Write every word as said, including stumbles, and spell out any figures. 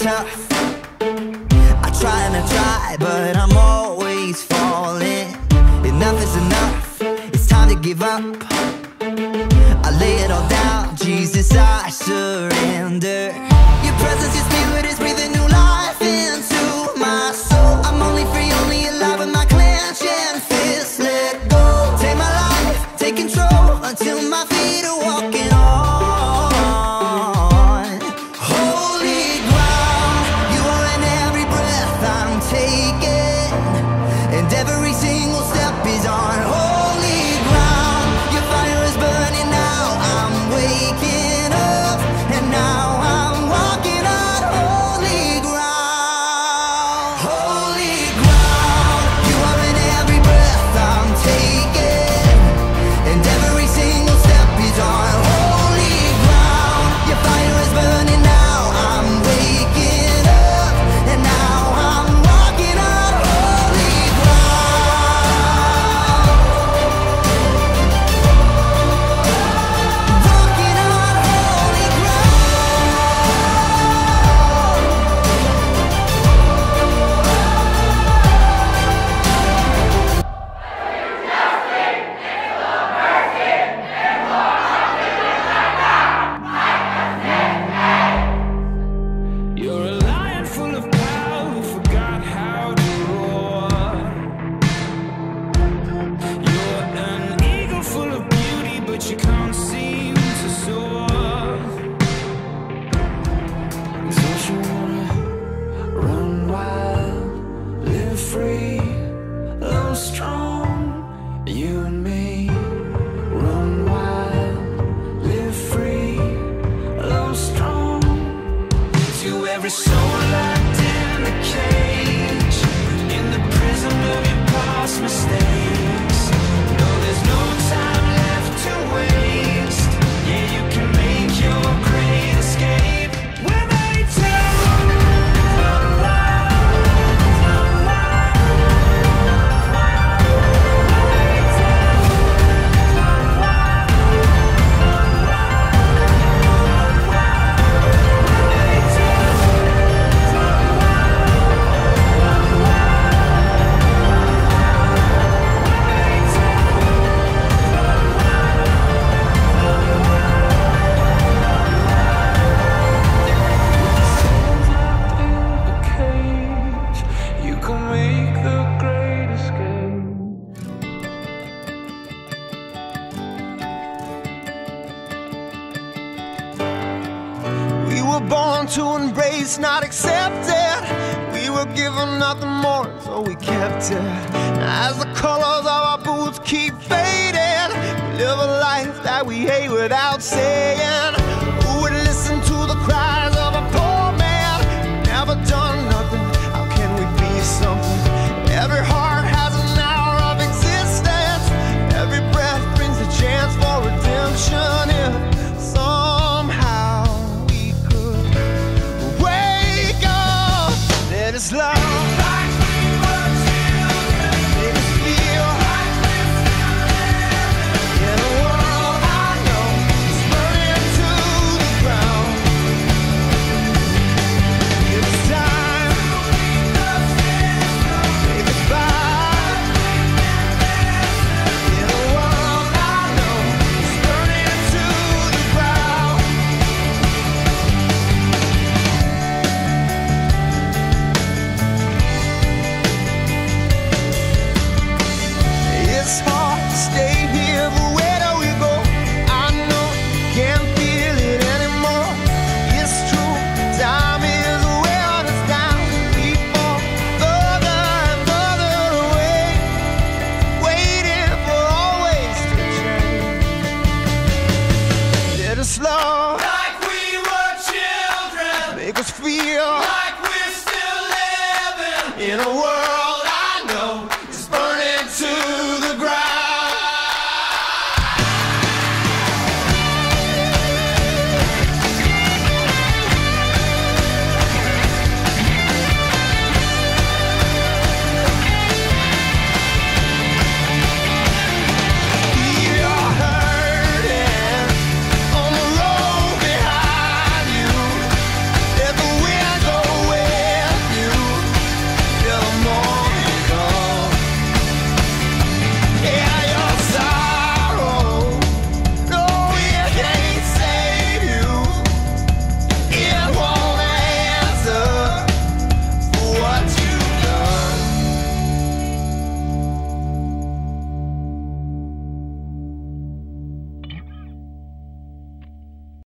tough. I try and I try, but I'm always falling. Enough is enough, it's time to give up. I lay it all down, Jesus, I surrender. Your presence, your spirit is breathing new life into my soul. I'm only free, only alive with my clenching fists. Let go, take my life, take control until my feet are walking on. Holy ground, you are in every breath I'm taking, and every single step is on holy ground. Your fire is burning now, I'm waking up, and now I'm walking on holy ground. Holy ground, you are in every breath I'm taking, and every single step is on holy ground. Your fire is burning now, I'm waking up, and now I'm walking on holy ground. Walking on holy You're a lion full of power who forgot how to roar. You're an eagle full of beauty, but you can't seem to soar. Don't you wanna run wild, live free, love strong? You and me, run wild, live free, love strong. To every soul locked in a cage, in the prison of your past mistakes. No, there's no time left to waste. Yeah, you can make your great escape. When they tell you, run wild, run wild. When they tell you, run wild, run wild, run wild. When they tell you, run wild, run you can make the great escape. We were born to embrace, not accept it. We were given nothing more, so we kept it. As the colors of our boots keep fading, we live a life that we hate without saying.